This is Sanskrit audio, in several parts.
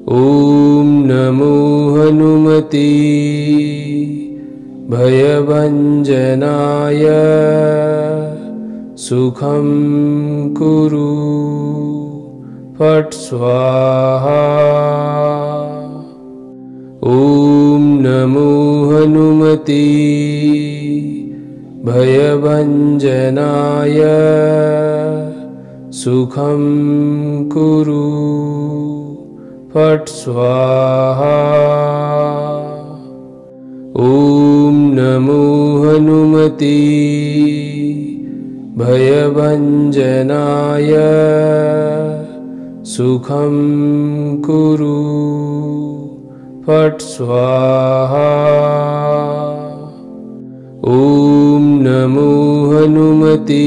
ॐ नमो हनुमते भयभञ्जनाय सुखं कुरु फट् स्वाहा। ॐ नमो हनुमते भयभञ्जनाय सुखं कुरु फट् स्वाहा। ॐ नमो हनुमते भयभञ्जनाय सुखं कुरु फट् स्वाहा। ॐ नमो हनुमते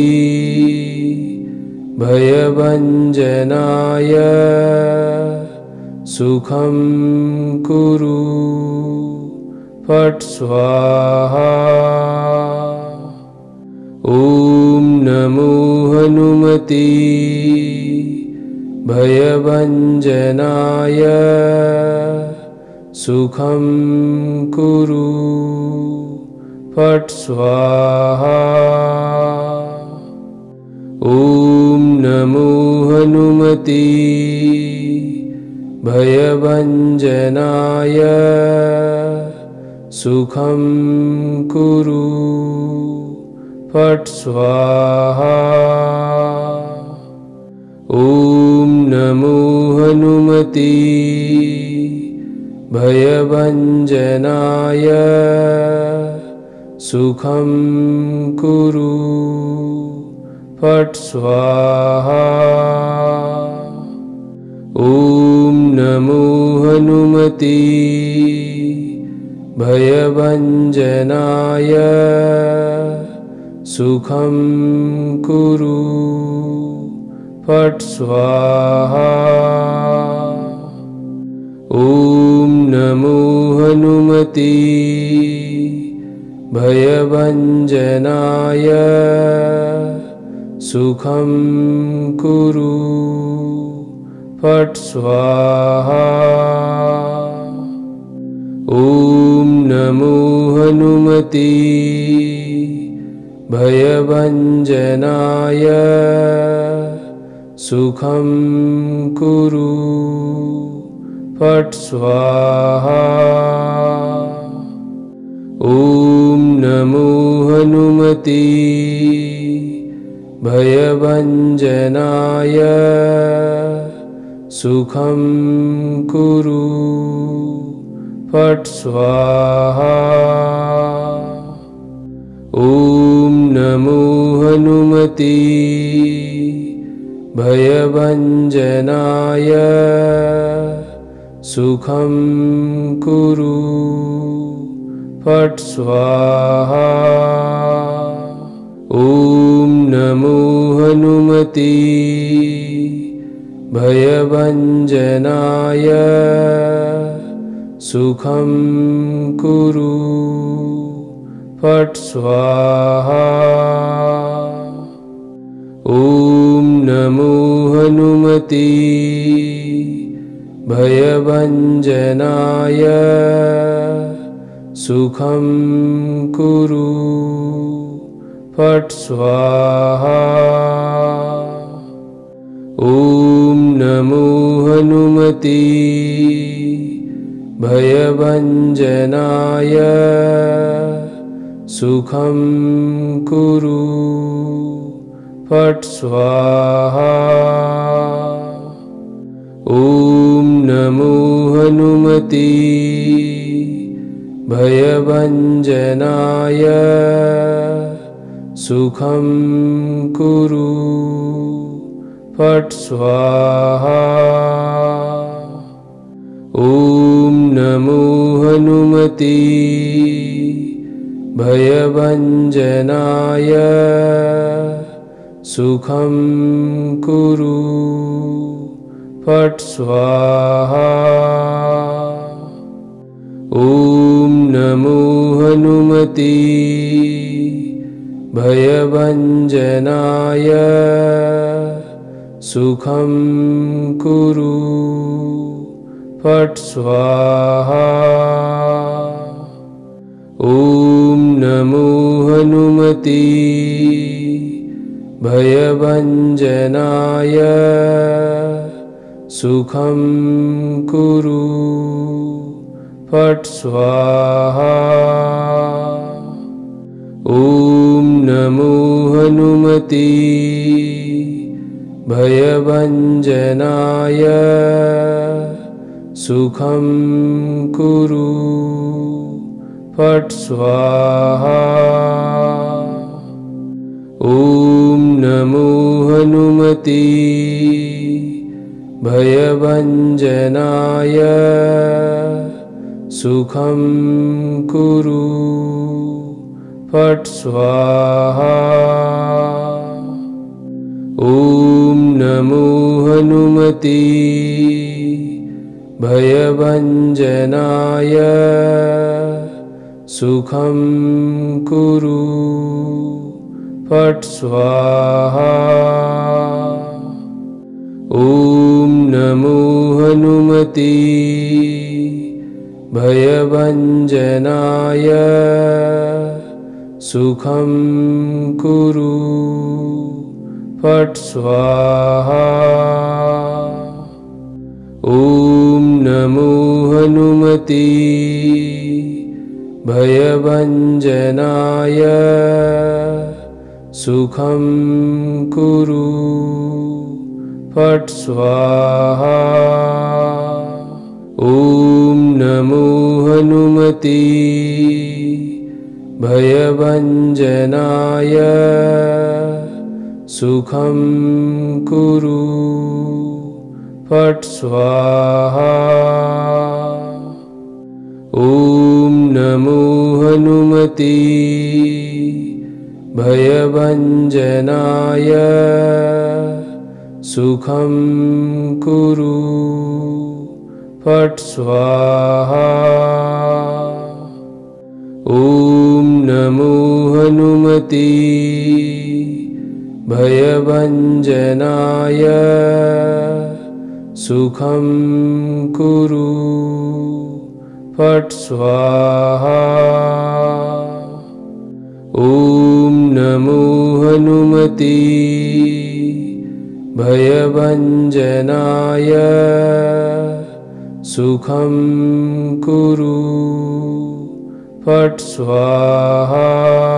भयभञ्जनाय सुखं कुरु फट् स्वाहा। ॐ नमो हनुमते भयभञ्जनाय सुखं कुरु फट् स्वाहा। ॐ नमो हनुमते भयभञ्जनाय सुखं कुरु फट् स्वाहा। ॐ नमो हनुमते भयभञ्जनाय सुखं कुरु फट् स्वाहा। ॐ नमो हनुमते भयभञ्जनाय सुखं कुरु फट् स्वाहा। ॐ नमो हनुमते भयभञ्जनाय सुखं कुरु फट् स्वाहा। ॐ नमो हनुमते भयभञ्जनाय सुखं कुरु फट् स्वाहा। ॐ नमो हनुमते भयभञ्जनाय सुखं कुरु फट् स्वाहा। ॐ नमो हनुमते भयभञ्जनाय सुखं कुरु फट् स्वाहा। ॐ नमो हनुमते भयभञ्जनाय सुखं कुरु फट् स्वाहा। ॐ नमो हनुमते भयभञ्जनाय सुखं कुरु फट् स्वाहा। ॐ नमो हनुमते भयभञ्जनाय सुखं कुरु फट् स्वाहा। ॐ नमो हनुमते भयभञ्जनाय सुखं कुरु फट् स्वाहा। ॐ नमो हनुमते भयभञ्जनाय सुखं कुरु फट् स्वाहा। ॐ नमो हनुमते भयभञ्जनाय सुखं कुरु फट् स्वाहा। ॐ नमो हनुमते भयभञ्जनाय सुखं कुरु फट् स्वाहा। ॐ नमो हनुमते भयभञ्जनाय सुखं कुरु फट् स्वाहा। ॐ नमो हनुमते भयभञ्जनाय सुखं कुरु फट् स्वाहा। ॐ नमो हनुमते भयभञ्जनाय सुखं कुरु फट् स्वाहा। ॐ नमो हनुमते भयभञ्जनाय सुखं कुरु फट् स्वाहा। ॐ नमो हनुमते भयभञ्जनाय सुखं कुरु फट् स्वाहा। ॐ नमो हनुमते भयभञ्जनाय सुखं कुरु फट् स्वाहा। ॐ नमो हनुमते भयभञ्जनाय सुखं कुरु फट् स्वाहा। ॐ नमो हनुमते भयभञ्जनाय सुखं कुरु फट् स्वाहा। ॐ नमो हनुमते भयभञ्जनाय सुखं कुरु फट् स्वाहा।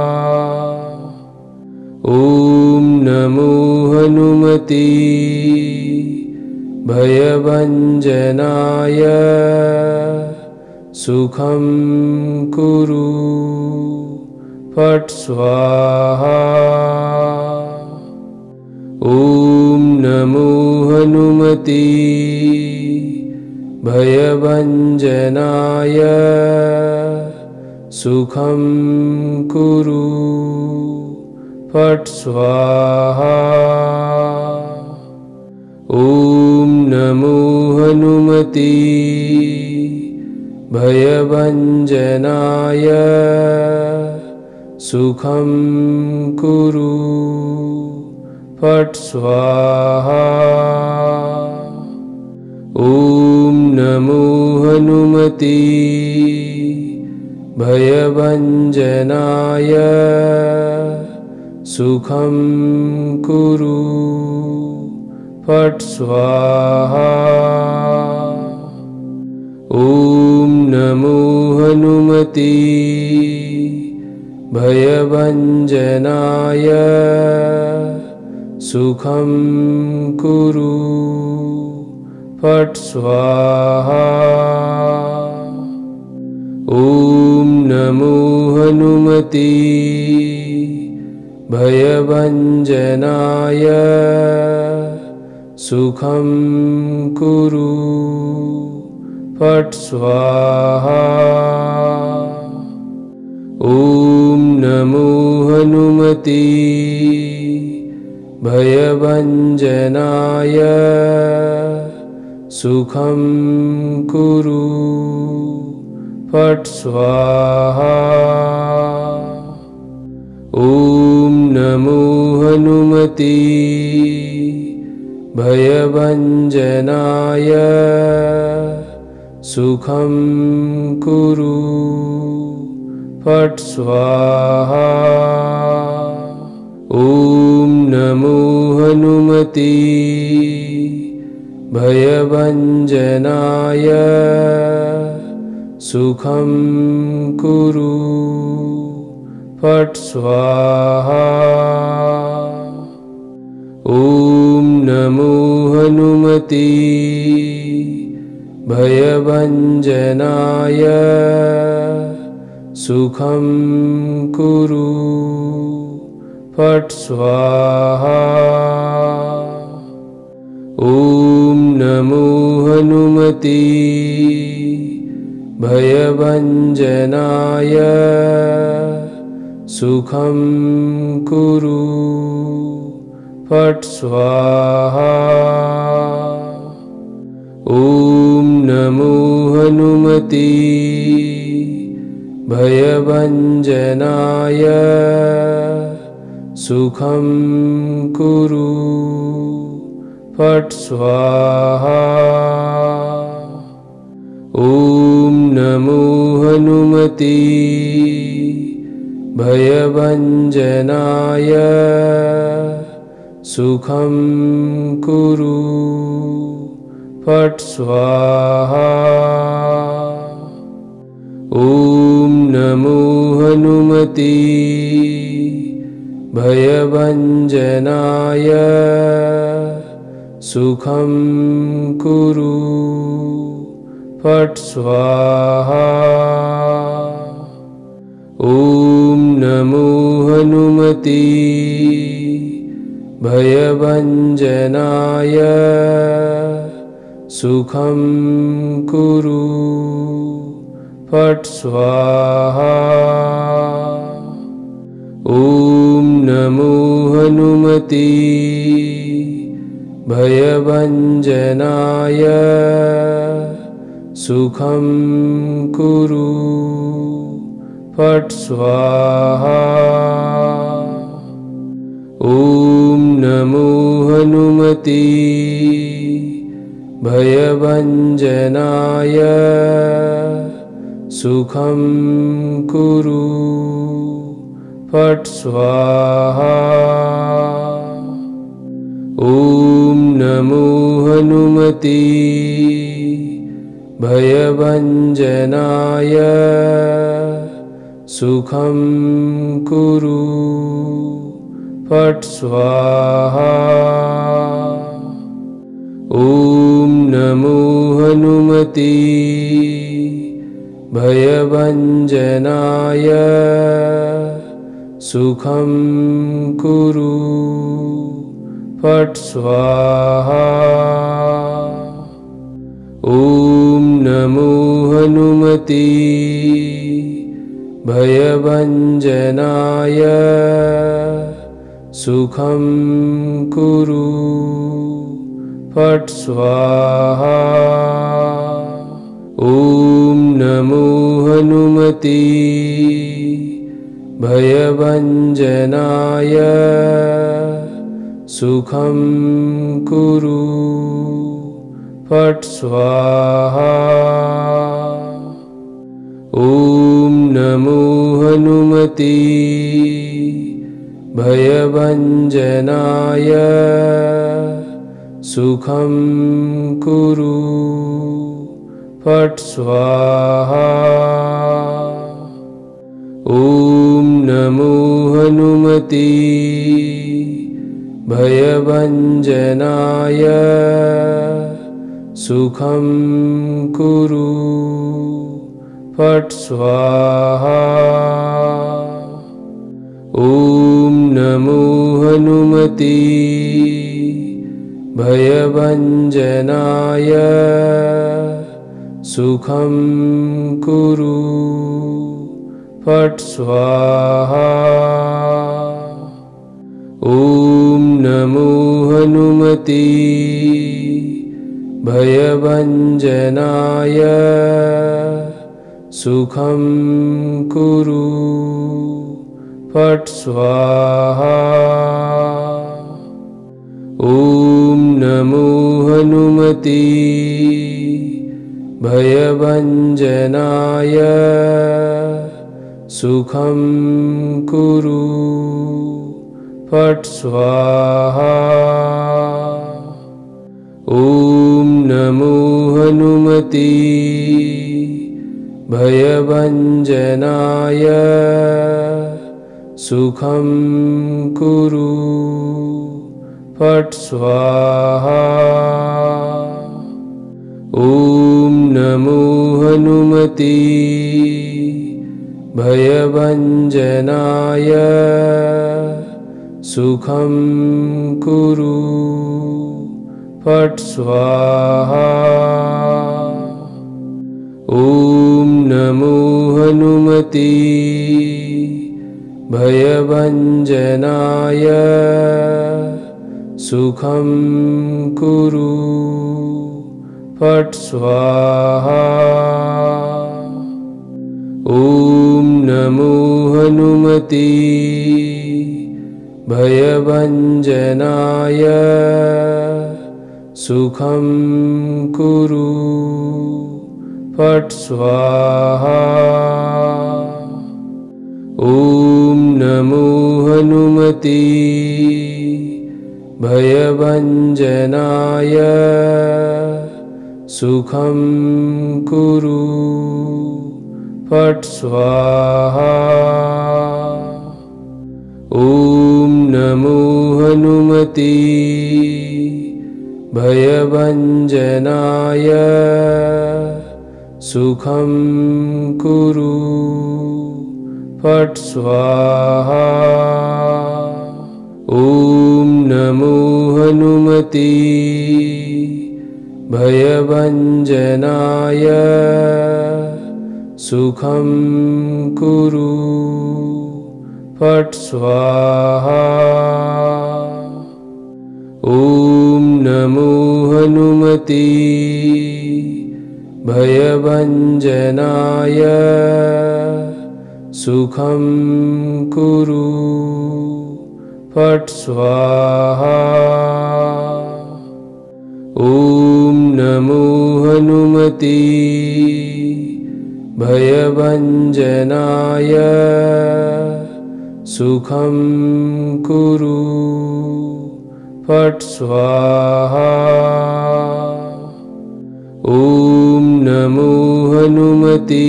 ॐ नमो हनुमते भयभञ्जनाय सुखं कुरु फट् स्वाहा। ॐ नमो हनुमते भयभञ्जनाय सुखं कुरु फट् स्वाहा। ॐ नमो हनुमते भयभञ्जनाय सुखं कुरु फट् स्वाहा। ॐ नमो हनुमते भयभञ्जनाय सुखं कुरु फट् स्वाहा। ॐ नमो हनुमते भयभञ्जनाय सुखं कुरु फट् स्वाहा। ॐ नमो हनुमते भयभञ्जनाय सुखं कुरु फट् स्वाहा। ॐ नमो हनुमते भयभञ्जनाय सुखं कुरु फट् स्वाहा। ॐ नमो हनुमते भयभञ्जनाय सुखं कुरु फट् स्वाहा। ॐ नमो हनुमते भयभञ्जनाय सुखं कुरु फट् स्वाहा। ॐ नमो हनुमते भयभञ्जनाय सुखं कुरु फट् स्वाहा। ॐ नमो हनुमते भयभञ्जनाय सुखं कुरु फट् स्वाहा। ॐ नमो हनुमते भयभञ्जनाय सुखं कुरु फट् स्वाहा। ॐ नमो हनुमते भयभञ्जनाय सुखं कुरु फट् स्वाहा। ॐ नमो हनुमते भयभञ्जनाय सुखं कुरु फट् स्वाहा। ॐ नमो हनुमते भयभञ्जनाय सुखं कुरु फट् स्वाहा। ॐ नमो हनुमते भयभञ्जनाय सुखं कुरु फट् स्वाहा। ॐ नमो हनुमते भयभञ्जनाय सुखं कुरु फट् स्वाहा। ॐ नमो हनुमते भयभञ्जनाय सुखं कुरु फट् स्वाहा। ॐ नमो हनुमते भयभञ्जनाय सुखं कुरु फट् स्वाहा। ॐ नमो हनुमते भयभञ्जनाय सुखं कुरु फट् स्वाहा। ॐ नमो हनुमते भयभञ्जनाय सुखं कुरु फट् स्वाहा। ॐ नमो हनुमते भयभञ्जनाय सुखं कुरु फट् स्वाहा। ॐ नमो हनुमते भयभञ्जनाय सुखं कुरु फट् स्वाहा। ॐ नमो हनुमते भयभञ्जनाय सुखं कुरु फट् स्वाहा। ॐ नमो हनुमते भयभञ्जनाय सुखं कुरु फट् स्वाहा। ॐ नमो हनुमते भयभञ्जनाय सुखं कुरु फट् स्वाहा। ॐ नमो हनुमते भयभञ्जनाय सुखं कुरु फट् स्वाहा। ॐ नमो हनुमते भयभञ्जनाय सुखं कुरु फट् स्वाहा। ॐ नमो हनुमते भयभञ्जनाय सुखं कुरु फट् स्वाहा। ॐ नमो हनुमते भयभञ्जनाय सुखं कुरु फट् स्वाहा। ॐ नमो हनुमते भयभञ्जनाय सुखं कुरु फट् स्वाहा। ॐ नमो हनुमते भयभञ्जनाय सुखं कुरु फट् स्वाहा। ॐ नमो हनुमते भयभञ्जनाय सुखं कुरु फट् स्वाहा। ॐ नमो हनुमते भयभञ्जनाय सुखं कुरु फट् स्वाहा। ॐ नमो हनुमते भयभञ्जनाय सुखं कुरु फट् स्वाहा। ॐ नमो हनुमते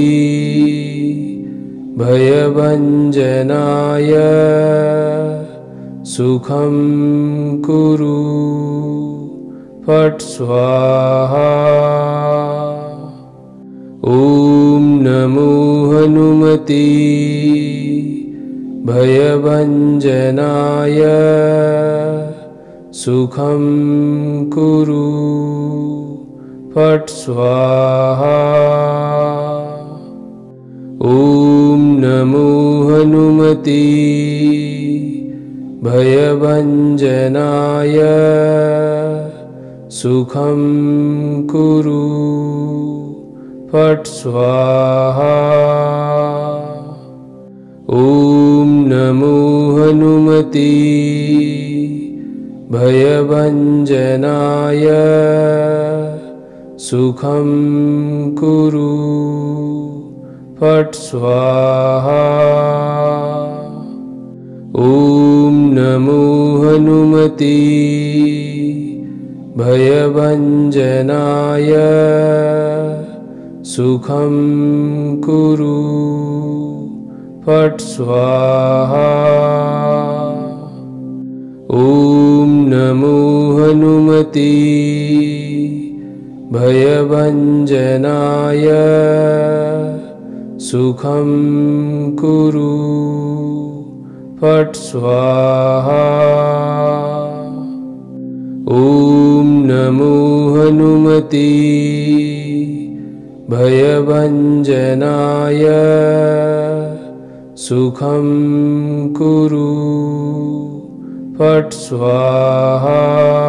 भयभञ्जनाय सुखं कुरु फट् स्वाहा। ॐ नमो हनुमते भयभञ्जनाय सुखं कुरु फट् स्वाहा। ॐ नमो हनुमते भयभञ्जनाय सुखं कुरु फट् स्वाहा। ॐ नमो हनुमते भयभञ्जनाय सुखं कुरु फट् स्वाहा। ॐ नमो हनुमते भयभञ्जनाय सुखं कुरु फट् स्वाहा। ॐ नमो हनुमते भयभञ्जनाय सुखं कुरु फट् स्वाहा। ॐ नमो हनुमते भयभञ्जनाय सुखं कुरु फट् स्वाहा।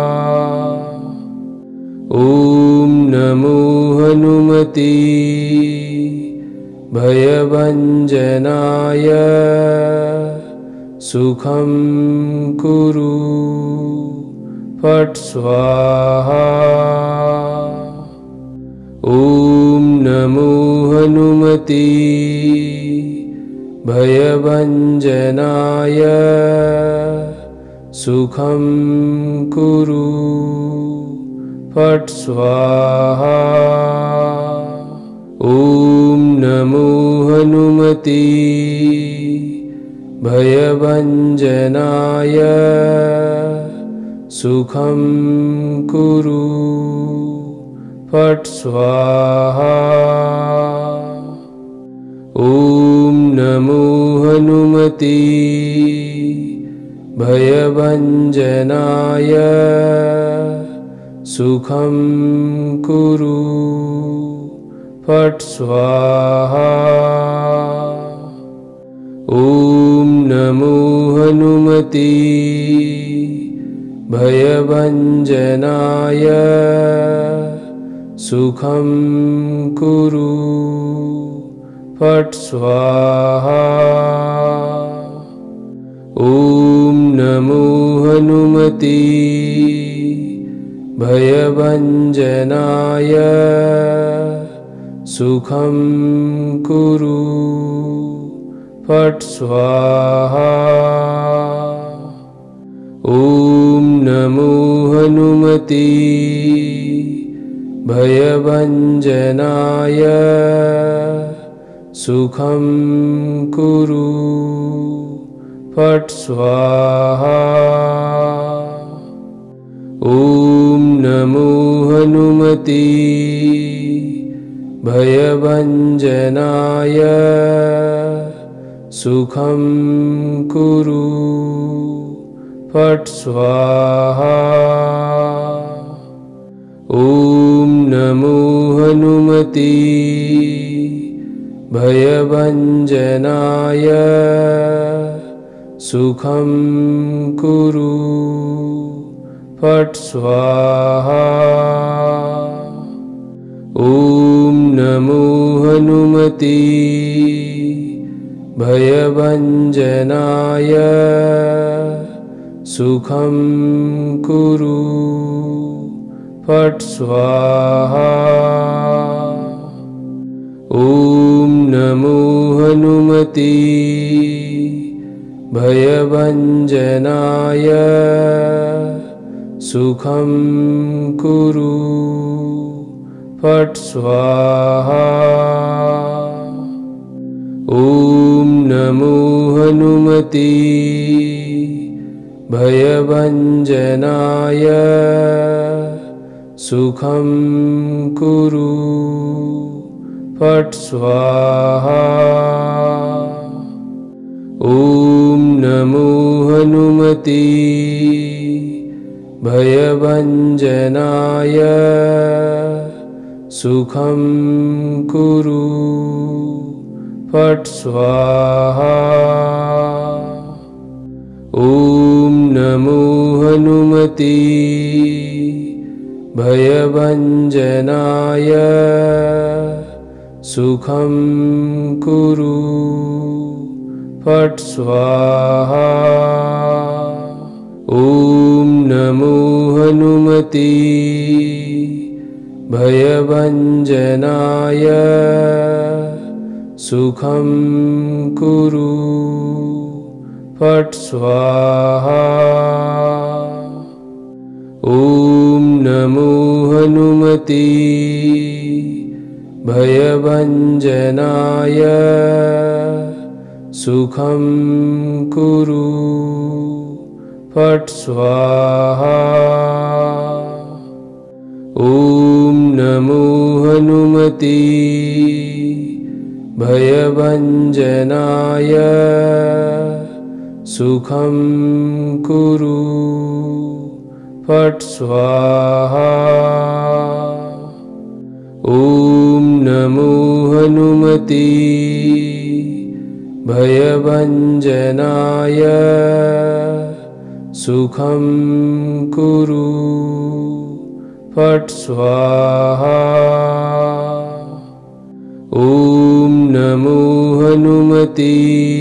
ॐ नमो हनुमते भयभञ्जनाय सुखं कुरु फट् स्वाहा। ॐ नमो हनुमते भयभञ्जनाय सुखं कुरु फट् स्वाहा। ॐ नमो हनुमते भयभञ्जनाय सुखं कुरु फट् स्वाहा। ॐ नमो हनुमते भयभञ्जनाय सुखं कुरु फट् स्वाहा। ॐ नमो हनुमते भयभञ्जनाय सुखं कुरु फट् स्वाहा। ॐ नमो हनुमते भयभञ्जनाय सुखं कुरु फट् स्वाहा। ॐ नमो हनुमते भयभञ्जनाय सुखं कुरु फट् स्वाहा। ॐ नमो हनुमते भयभञ्जनाय सुखं कुरु फट् स्वाहा। ॐ नमो हनुमते भयभञ्जनाय सुखं कुरु फट् स्वाहा। ॐ नमो हनुमते भयभञ्जनाय सुखं कुरु फट् स्वाहा। ॐ नमो हनुमते भयभञ्जनाय सुखं कुरु फट् स्वाहा। ॐ नमो हनुमते भयभञ्जनाय सुखं कुरु फट् स्वाहा। ॐ नमो हनुमते भयभञ्जनाय सुखं कुरु फट् स्वाहा। ॐ नमो हनुमते भयभञ्जनाय सुखं कुरु फट् स्वाहा। ॐ नमो हनुमते भयभञ्जनाय सुखं कुरु फट् स्वाहा। ॐ नमो हनुमते भयभञ्जनाय सुखं कुरु फट् स्वाहा। ॐ नमो हनुमते भयभञ्जनाय सुखं कुरु फट् स्वाहा। ॐ नमो हनुमते भयभञ्जनाय सुखं कुरु फट् स्वाहा। ॐ नमो हनुमते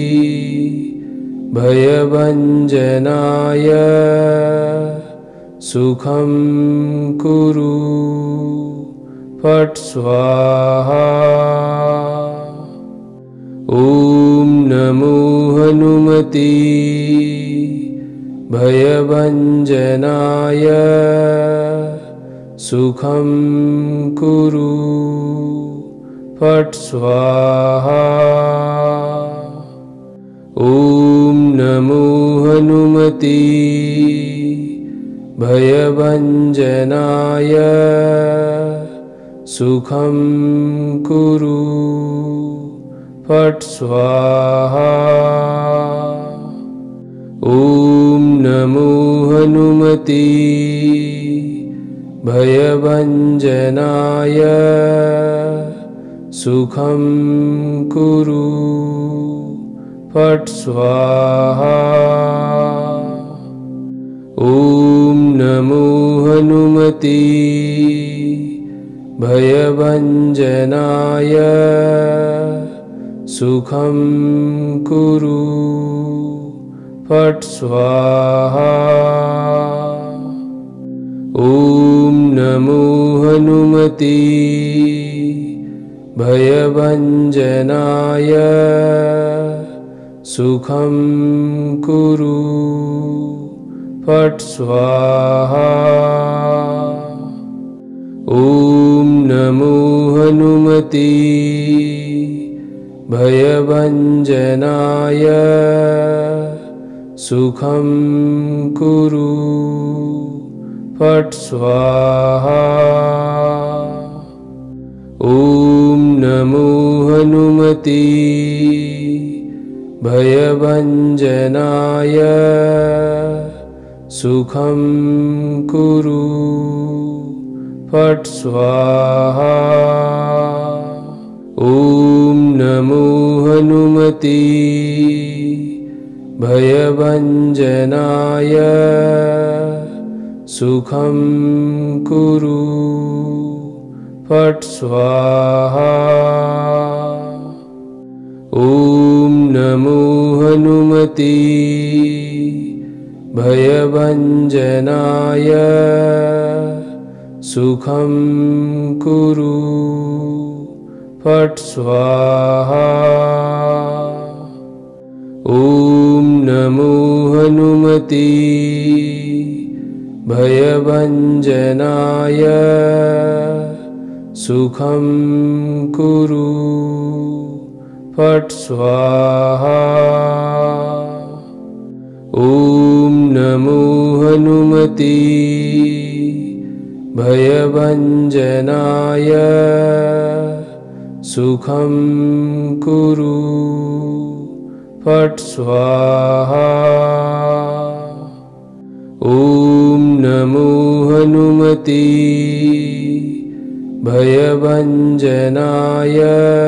भयभञ्जनाय सुखं कुरु फट् स्वाहा। ॐ नमो हनुमते भयभञ्जनाय सुखं कुरु फट् स्वाहा। ॐ नमो हनुमते भयभञ्जनाय सुखं कुरु फट् स्वाहा। ॐ नमो हनुमते भयभञ्जनाय सुखं कुरु फट् स्वाहा। ॐ नमो हनुमते भयभञ्जनाय सुखं कुरु फट् स्वाहा। ॐ नमो हनुमते भयभञ्जनाय सुखं कुरु फट् स्वाहा। ॐ नमो हनुमते भयभञ्जनाय सुखं कुरु फट् स्वाहा। ॐ नमो हनुमते भयभञ्जनाय सुखं कुरु फट् स्वाहा। ॐ नमो हनुमते भयभञ्जनाय सुखं कुरु फट् स्वाहा। ॐ नमो हनुमते भयभञ्जनाय सुखं कुरु फट् स्वाहा। ॐ नमो हनुमते भयभञ्जनाय सुखं कुरु फट् स्वाहा। ॐ नमो हनुमते भयभञ्जनाय सुखं कुरु फट् स्वाहा। ॐ नमो हनुमते भयभञ्जनाय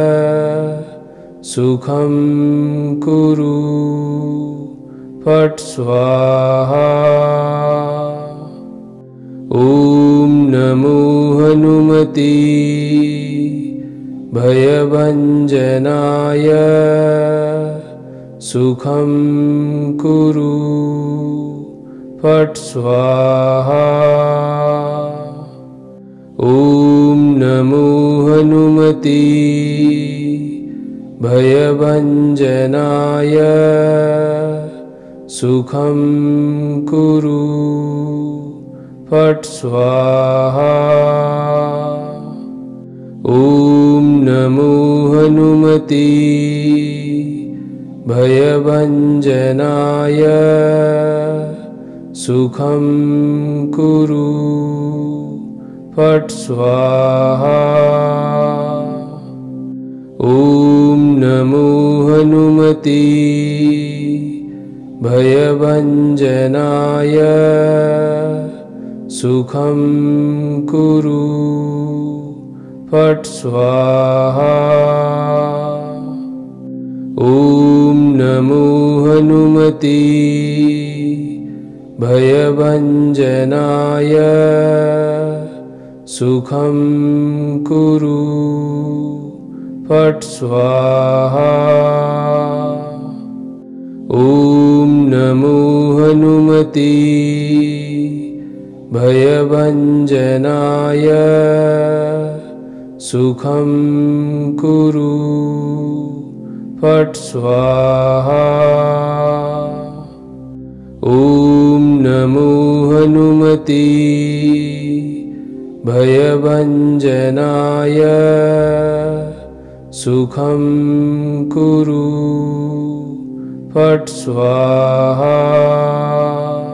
सुखं कुरु फट् स्वाहा। ॐ नमो हनुमते भयभञ्जनाय सुखं कुरु फट् स्वाहा। ॐ नमो हनुमते भयभञ्जनाय सुखं कुरु फट् स्वाहा। ॐ नमो हनुमते भयभञ्जनाय सुखं कुरु फट् स्वाहा। ॐ नमो हनुमते भयभञ्जनाय सुखं कुरु फट् स्वाहा। ॐ नमो हनुमते भयभञ्जनाय सुखं कुरु फट् स्वाहा। ॐ नमो हनुमते भयभञ्जनाय सुखं कुरु फट् स्वाहा। ॐ नमो हनुमते भयभञ्जनाय सुखं कुरु फट् स्वाहा।